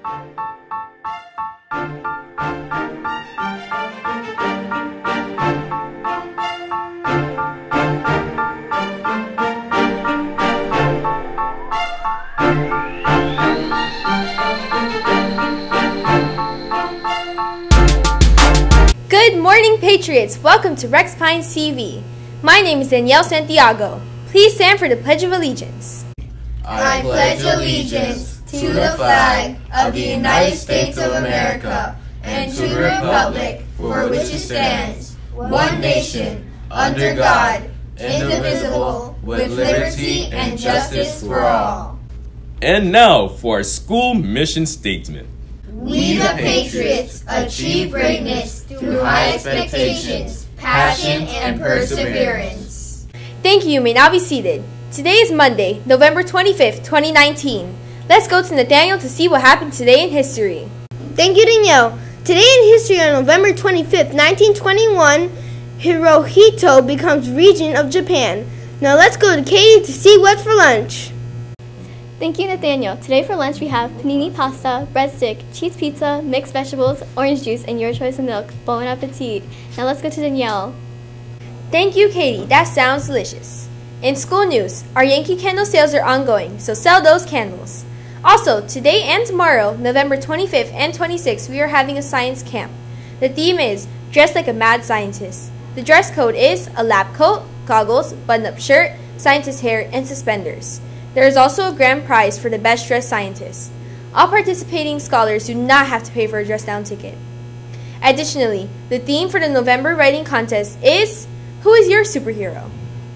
Good morning, Patriots! Welcome to Rex Pines TV. My name is Danielle Santiago. Please stand for the Pledge of Allegiance. I pledge allegiance to the flag of the United States of America and to the republic for which it stands, one nation, under God, indivisible, with liberty and justice for all. And now for our school mission statement. We the Patriots achieve greatness through high expectations, passion, and perseverance. Thank you. You may now be seated. Today is Monday, November 25th, 2019. Let's go to Nathaniel to see what happened today in history. Thank you, Danielle. Today in history on November 25th, 1921, Hirohito becomes regent of Japan. Now let's go to Katie to see what's for lunch. Thank you, Nathaniel. Today for lunch we have panini pasta, breadstick, cheese pizza, mixed vegetables, orange juice, and your choice of milk. Bon appetit. Now let's go to Danielle. Thank you, Katie. That sounds delicious. In school news, our Yankee candle sales are ongoing, so sell those candles. Also, today and tomorrow, November 25th and 26th, we are having a science camp. The theme is Dress Like a Mad Scientist. The dress code is a lab coat, goggles, button-up shirt, scientist hair, and suspenders. There is also a grand prize for the best dressed scientist. All participating scholars do not have to pay for a dress-down ticket. Additionally, the theme for the November writing contest is Who is your superhero?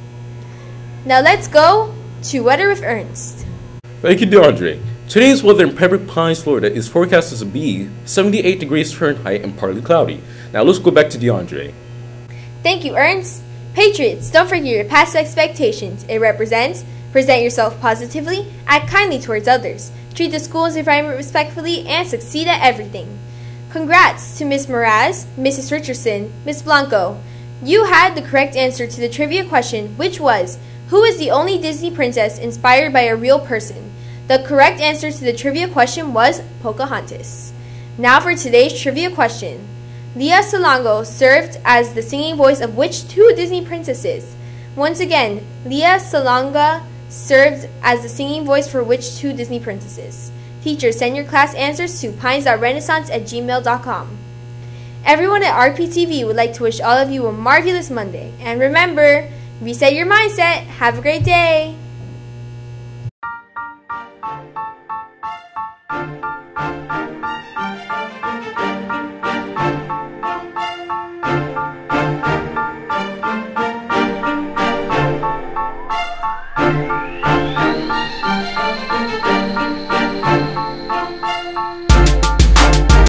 Now let's go to Weather with Ernst. Thank you, DeAndre. Today's weather in Pembroke Pines, Florida is forecasted to be 78 degrees Fahrenheit and partly cloudy. Now let's go back to DeAndre. Thank you, Ernst. Patriots, don't forget your past expectations. It represents present yourself positively, act kindly towards others, treat the school's environment respectfully, and succeed at everything. Congrats to Ms. Moraz, Mrs. Richardson, Ms. Blanco. You had the correct answer to the trivia question, which was, who is the only Disney princess inspired by a real person? The correct answer to the trivia question was Pocahontas. Now for today's trivia question. Lea Salonga served as the singing voice of which two Disney princesses? Once again, Lea Salonga served as the singing voice for which two Disney princesses? Teachers, send your class answers to pines.renaissance@gmail.com. Everyone at RPTV would like to wish all of you a marvelous Monday. And remember, reset your mindset. Have a great day.